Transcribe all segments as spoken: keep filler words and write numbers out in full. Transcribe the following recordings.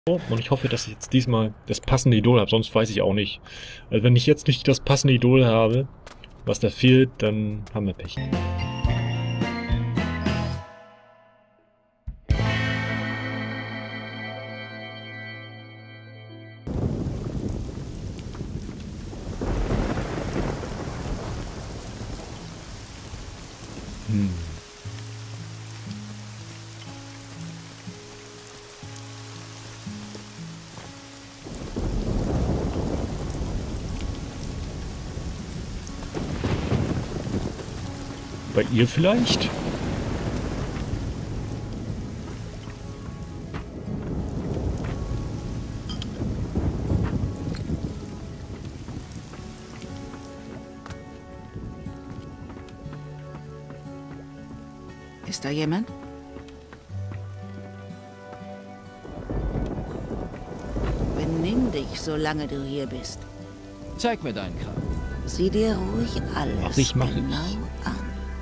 Und ich hoffe, dass ich jetzt diesmal das passende Idol habe, sonst weiß ich auch nicht. Also wenn ich jetzt nicht das passende Idol habe, was da fehlt, dann haben wir Pech. Hm. Bei ihr vielleicht? Ist da jemand? Benimm dich, solange du hier bist. Zeig mir deinen Kram. Sieh dir ruhig alles Ach, ich mache genau ich. an.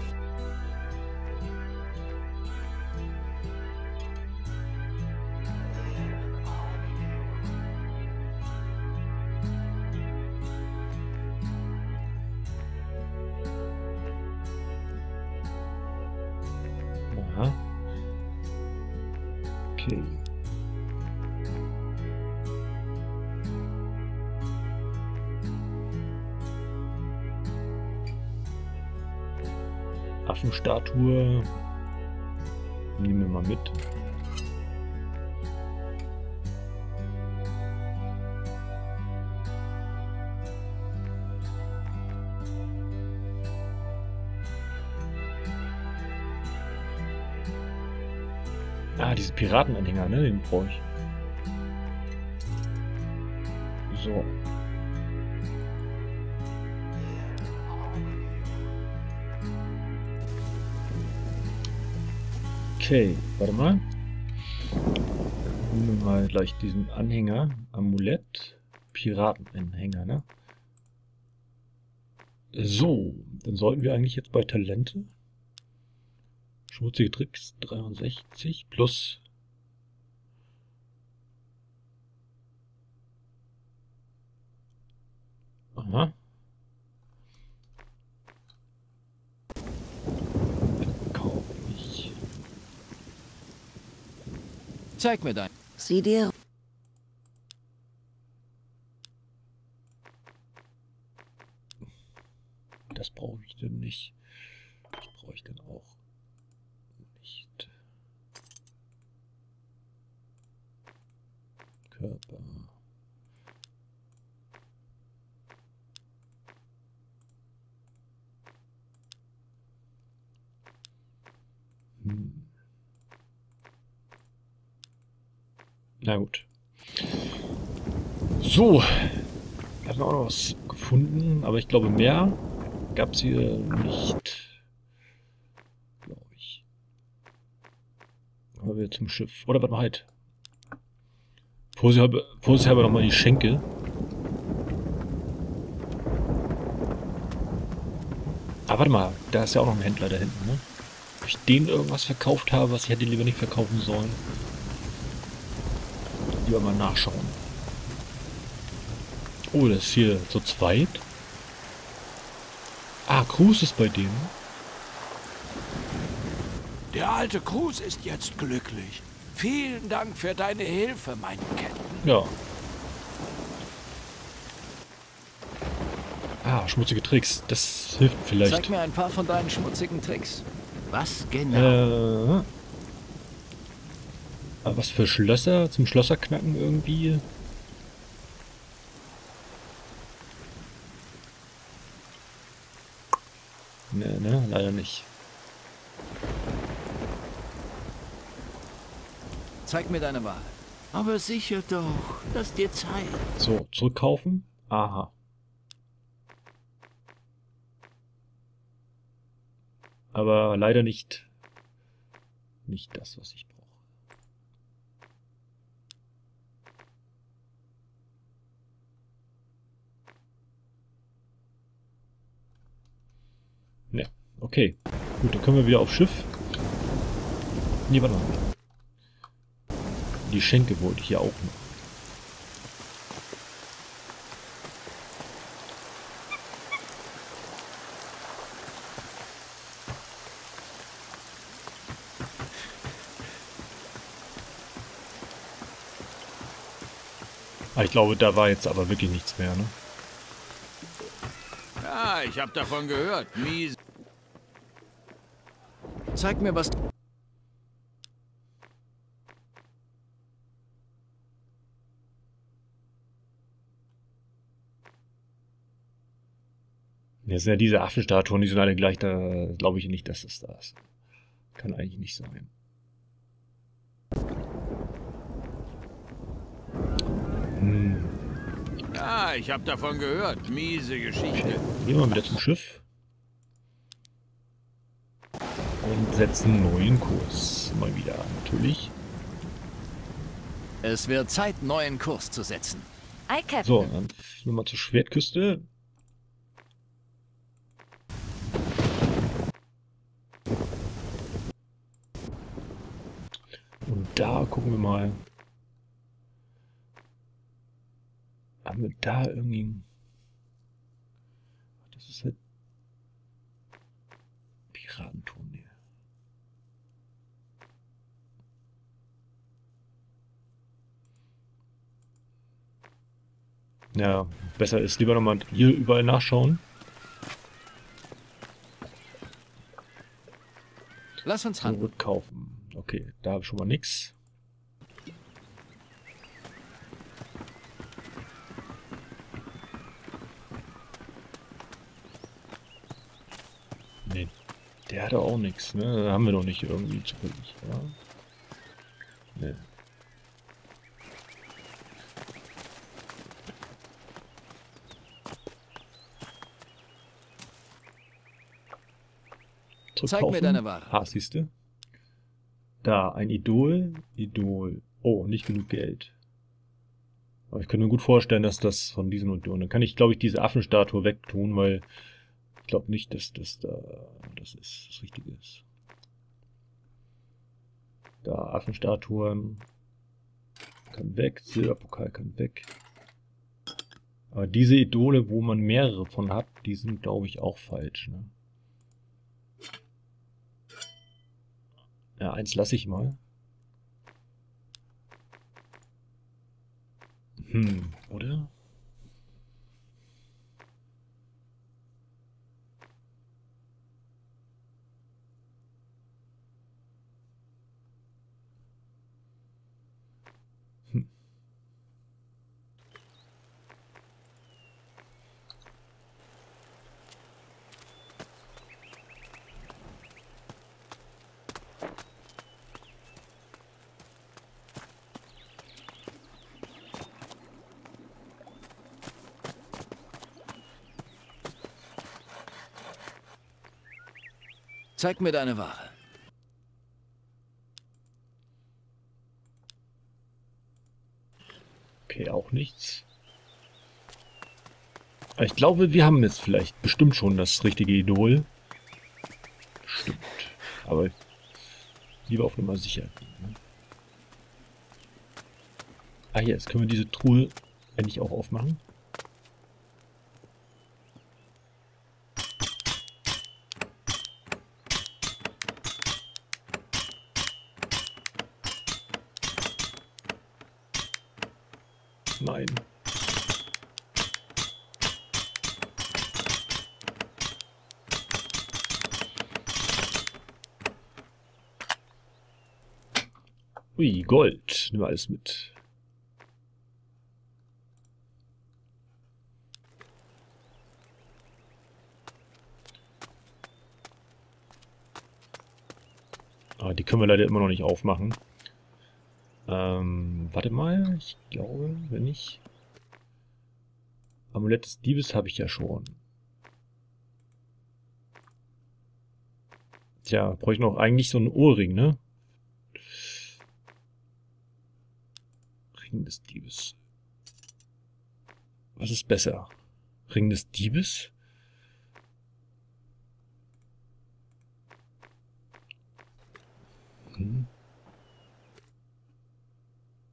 Aha. Okay. Affenstatue. Nehmen wir mal mit. Ah, diese Piratenanhänger, ne? Den brauche ich. So. Okay, warte mal. Nehmen wir mal gleich diesen Anhänger. Amulett. Piratenanhänger, ne? So, dann sollten wir eigentlich jetzt bei Talente. Schmutzige Tricks dreiundsechzig plus. Aha. Verkauf ich. Zeig mir dein. Sieh dir... Das brauche ich denn nicht. Das brauche ich dann auch nicht. Körper. Hm. Na gut. So. Wir haben auch noch was gefunden, aber ich glaube mehr gab es hier nicht. Glaube ich. Aber wir zum Schiff. Oder warte mal halt. Vorsichtshalber, vorsichtshalber nochmal die Schenke. Ah, warte mal. Da ist ja auch noch ein Händler da hinten, ne? Ob ich dem irgendwas verkauft habe, was ich hätte lieber nicht verkaufen sollen. Lieber mal nachschauen. Oh, das ist hier zu zweit. Ah, Cruz ist bei denen. Der alte Cruz ist jetzt glücklich. Vielen Dank für deine Hilfe, mein Captain. Ja. Ah, schmutzige Tricks. Das hilft vielleicht. Zeig mir ein paar von deinen schmutzigen Tricks. Was genau? Äh, aber was für Schlösser? Zum Schlösserknacken irgendwie? Ne, ne, leider nicht. Zeig mir deine Wahl. Aber sicher doch, lass dir Zeit. So, zurückkaufen? Aha. Aber leider nicht. Nicht das, was ich brauche. Ne, okay. Gut, dann können wir wieder aufs Schiff. Nee, warte mal. Die Schenke wollte ich ja auch noch. Ah, ich glaube, da war jetzt aber wirklich nichts mehr, ne? Ja, ich habe davon gehört. Mies. Zeig mir was. Jetzt sind ja diese Affenstatuen, die sind alle gleich, da glaube ich nicht, dass das da ist. Kann eigentlich nicht sein. Hm. Ja, ich habe davon gehört. Miese Geschichte. Gehen wir wieder zum Schiff. Und setzen einen neuen Kurs. Mal wieder, natürlich. Es wird Zeit, neuen Kurs zu setzen. Ei, Captain. So, dann nochmal zur Schwertküste. Und da gucken wir mal. Haben wir da irgendwie... Das ist halt... Piratenturm, ne. Ja, besser ist lieber nochmal hier überall nachschauen. Lass uns ran. Zurückkaufen. Okay, da habe ich schon mal nichts. Nee, der hatte auch nichts, ne? Da haben wir doch nicht irgendwie zufällig, ja? Nee. Zeig mir deine Ware. Ah, siehst du? Da, ein Idol. Idol. Oh, nicht genug Geld. Aber ich könnte mir gut vorstellen, dass das von diesen Idolen... Dann kann ich, glaube ich, diese Affenstatue wegtun, weil ich glaube nicht, dass das da das ist das Richtige ist. Da, Affenstatuen kann weg, Silberpokal kann weg. Aber diese Idole, wo man mehrere von hat, die sind, glaube ich, auch falsch, ne? Ja, eins lasse ich mal. Hm, oder? Hm. Zeig mir deine Ware. Okay, auch nichts. Aber ich glaube, wir haben jetzt vielleicht bestimmt schon das richtige Idol. Stimmt. Aber lieber auf Nummer sicher. Ne? Ah, hier, jetzt können wir diese Truhe endlich auch aufmachen. Nein. Ui, Gold. Nehmen wir alles mit. Ah, die können wir leider immer noch nicht aufmachen. Ähm, warte mal. Ich glaube, wenn ich... Amulett des Diebes habe ich ja schon. Tja, brauche ich noch eigentlich so einen Ohrring, ne? Ring des Diebes. Was ist besser? Ring des Diebes? Hm.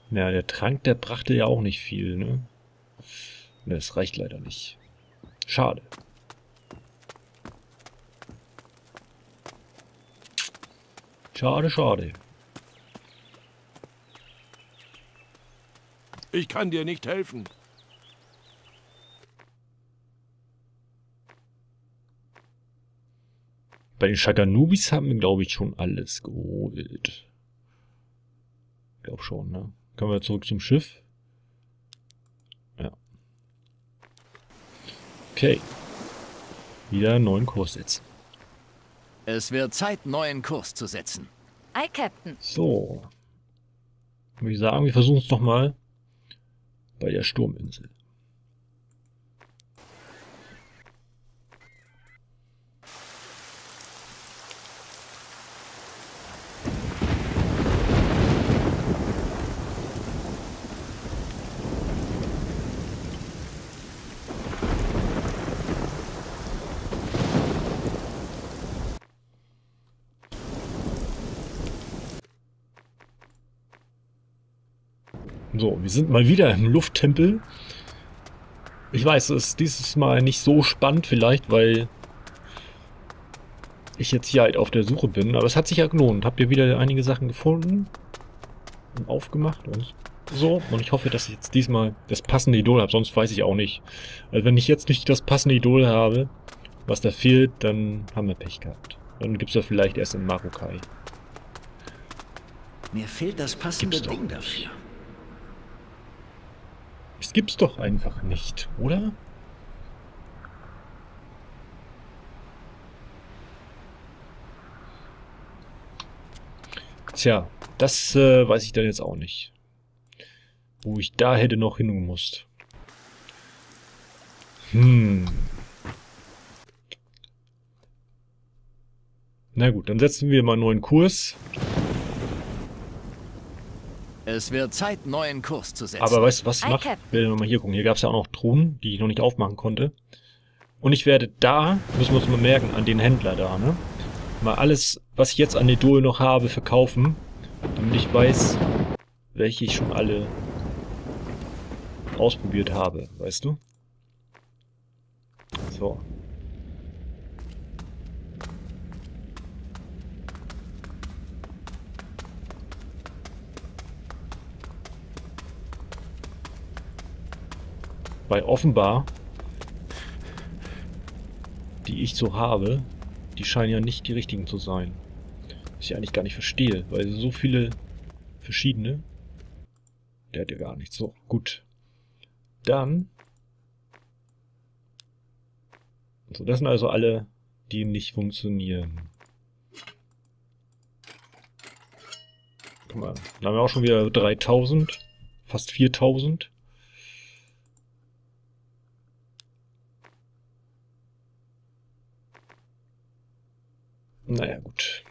Ja, der Trank, der brachte ja auch nicht viel, ne? Ne, das reicht leider nicht. Schade. Schade, schade. Ich kann dir nicht helfen. Bei den Shaganubis haben wir, glaube ich, schon alles geholt. Ich glaube schon, ne? Kommen wir zurück zum Schiff. Ja. Okay. Wieder einen neuen Kurs setzen. Es wird Zeit, neuen Kurs zu setzen. Ei, Captain. So. Würde ich sagen, wir versuchen es doch mal bei der Sturminsel. So, wir sind mal wieder im Lufttempel. Ich weiß, es ist dieses Mal nicht so spannend vielleicht, weil ich jetzt hier halt auf der Suche bin. Aber es hat sich ja gelohnt. Habt ihr wieder einige Sachen gefunden und aufgemacht und so. Und ich hoffe, dass ich jetzt diesmal das passende Idol habe. Sonst weiß ich auch nicht. Also wenn ich jetzt nicht das passende Idol habe, was da fehlt, dann haben wir Pech gehabt. Dann gibt es das vielleicht erst in Marukai. Mir fehlt das passende Gibt's doch Ding nicht. dafür. Das gibt's doch einfach nicht, oder? Tja, das äh, weiß ich dann jetzt auch nicht. Wo ich da hätte noch hingemusst. Hm. Na gut, dann setzen wir mal einen neuen Kurs. Es wird Zeit, neuen Kurs zu setzen. Aber weißt du, was ich Ei, mache? Captain. Ich will mal hier gucken. Hier gab es ja auch noch Truhen, die ich noch nicht aufmachen konnte. Und ich werde da, müssen wir uns mal merken, an den Händler da, ne? Mal alles, was ich jetzt an Idol noch habe, verkaufen. Damit ich weiß, welche ich schon alle ausprobiert habe. Weißt du? So. Weil offenbar, die ich so habe, die scheinen ja nicht die richtigen zu sein. Was ich eigentlich gar nicht verstehe, weil so viele verschiedene. Der hat ja gar nichts. So, gut. Dann. So, das sind also alle, die nicht funktionieren. Guck mal, da haben wir auch schon wieder dreitausend, fast viertausend. Naja, gut.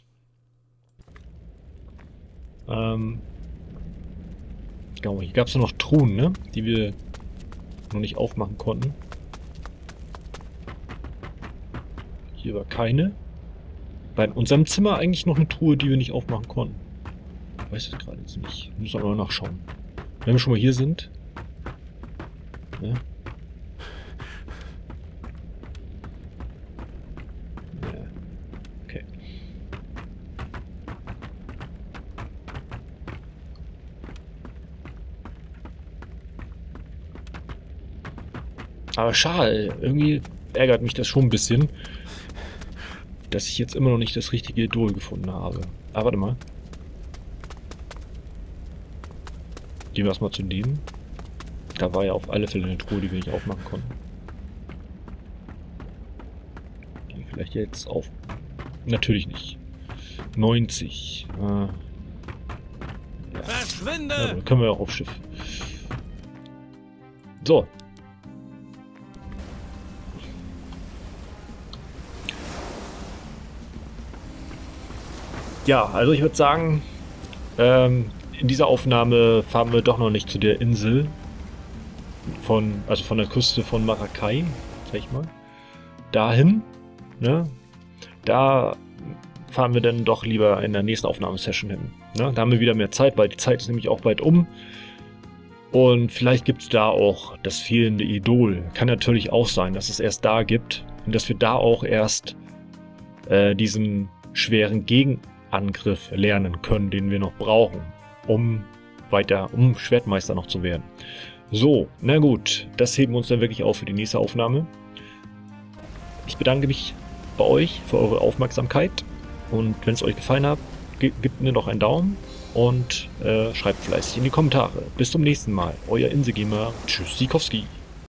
Ähm. Genau, hier gab es ja noch Truhen, ne? Die wir noch nicht aufmachen konnten. Hier war keine. Bei unserem Zimmer eigentlich noch eine Truhe, die wir nicht aufmachen konnten. Ich weiß es gerade jetzt nicht. Müssen wir aber mal nachschauen. Wenn wir schon mal hier sind. Ja. Okay. Aber schade, irgendwie ärgert mich das schon ein bisschen, dass ich jetzt immer noch nicht das richtige Idol gefunden habe. Aber warte mal. Gehen wir erstmal zu dem. Da war ja auf alle Fälle eine Truhe, die wir nicht aufmachen konnten. Die vielleicht jetzt auf. Natürlich nicht. neunzig. Äh, ja. Verschwinde! Ja, dann können wir auch auf Schiff. So. Ja, also ich würde sagen, ähm, in dieser Aufnahme fahren wir doch noch nicht zu der Insel von, also von der Küste von Marukai, sag ich mal, dahin, ne? Da fahren wir dann doch lieber in der nächsten Aufnahmesession hin. Ne? Da haben wir wieder mehr Zeit, weil die Zeit ist nämlich auch bald um. Und vielleicht gibt es da auch das fehlende Idol. Kann natürlich auch sein, dass es erst da gibt und dass wir da auch erst äh, diesen schweren Gegenangriff lernen können, den wir noch brauchen, um weiter, um Schwertmeister noch zu werden. So, na gut, das heben wir uns dann wirklich auf für die nächste Aufnahme. Ich bedanke mich bei euch für eure Aufmerksamkeit und wenn es euch gefallen hat, gebt mir noch einen Daumen und äh, schreibt fleißig in die Kommentare. Bis zum nächsten Mal, euer Insegamer. Tschüss, Sikowski.